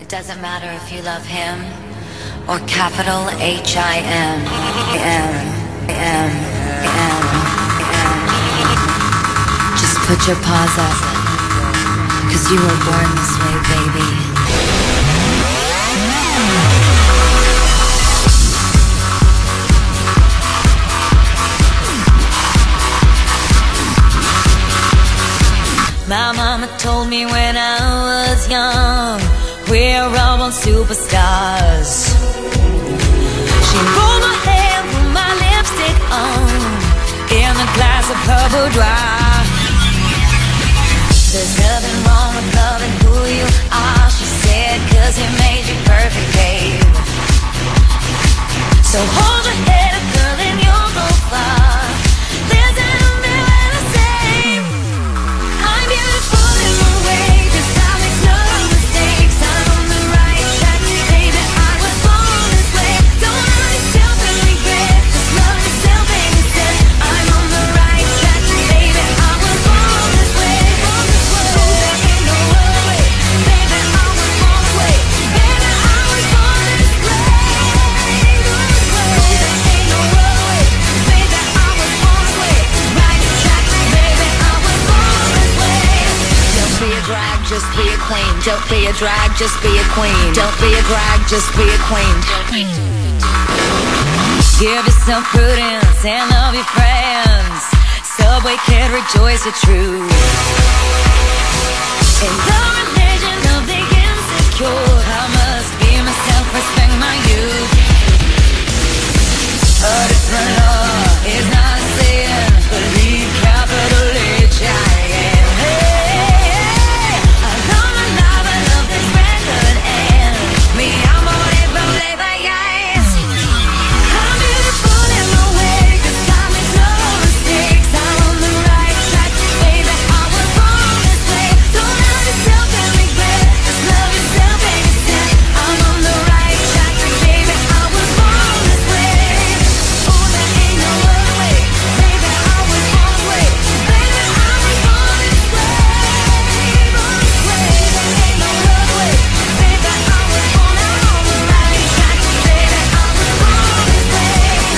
It doesn't matter if you love him or capital H-I-M. Just put your paws up, 'cause you were born this way, baby. My mama told me when I was young, we're all born superstars. She rolled my hair, put my lipstick on, in a glass of her boudoir. There's nothing wrong with loving who you are, she said, 'cause he made you perfect, babe. So hold your head up, girl, and you'll go far. Listen to me when I say I'm beautiful in my way, 'cause I make no mistakes. I'm on the right track, baby, I was born this way. Don't hurt yourself and regret, just love yourself and you said I'm on the right track, baby, I was born this way. There ain't no other way, baby, I was born this way. Baby, I was born this way. There ain't no other way, baby, I was born this way. Right track, baby, I was born this way. Don't be a drag, just be a queen. Don't be a drag, just be a queen. Don't be a drag, just be a queen. Give yourself prudence and love your friends. Subway kid, rejoice your truth. In the religion of the insecure, I must be myself, respect my youth. A different law is not a sin, believe capital H-I-M. I love my life, I love this record, and me, I'm forever, yes. I'm beautiful in my way, 'cause I make no mistakes. I'm on the right track, baby, I was born this way. Don't hurt yourself and regret, just love yourself and you said I'm on the right track, baby, I was born this way. Oh, there ain't no other way, baby, I was born this way. Baby, I was born this way. Born this way, there ain't no other way, baby, I was born, I'm on the right track, baby, I was born this way.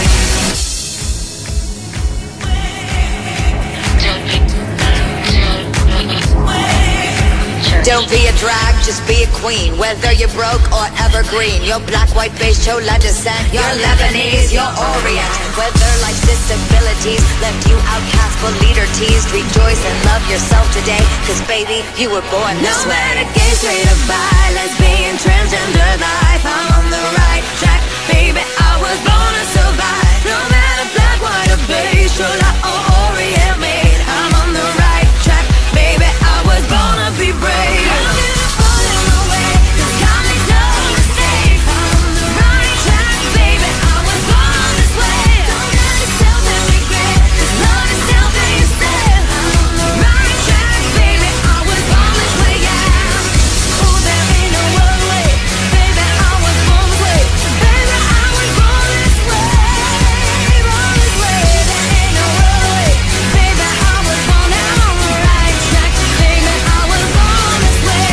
Don't be a drag, just be a queen. Whether you're broke or evergreen, you're black, white, beige, chola descent, you're Lebanese, you're Orient. Whether life's disabilities left you outcast but leader teased, rejoice and love yourself today, 'cause baby, you were born this way. No matter gay, straight or bi, lesbian, transgender life, I'm on the right track, baby, I was born to survive. No matter black, white or beige, chola or Orient made, I'm on the right track, baby, I was born to be brave. I'm beautiful in my way, 'cause I make no mistakes. I'm on the right track, baby, I was born this way. Don't hurt yourself and regret, just love yourself and you said I'm on the right track, baby, I was born this way, yeah. Oh, there ain't no other way, baby, I was born this way. Baby, I was born this way. Born this way, there ain't no other way, baby, I was born, I'm on the right track, baby, I was born this way.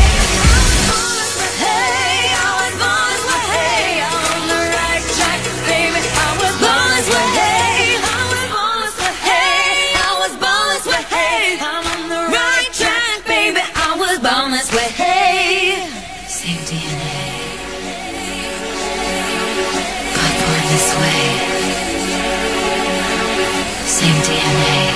Hey, I was born this way. Hey, I'm on the right track, baby, I was born this way. Hey, I was born this way. Hey, I was born this way. Hey, I'm on the right track, baby, I was born this way. Hey, same DNA, but born this way. Same DNA.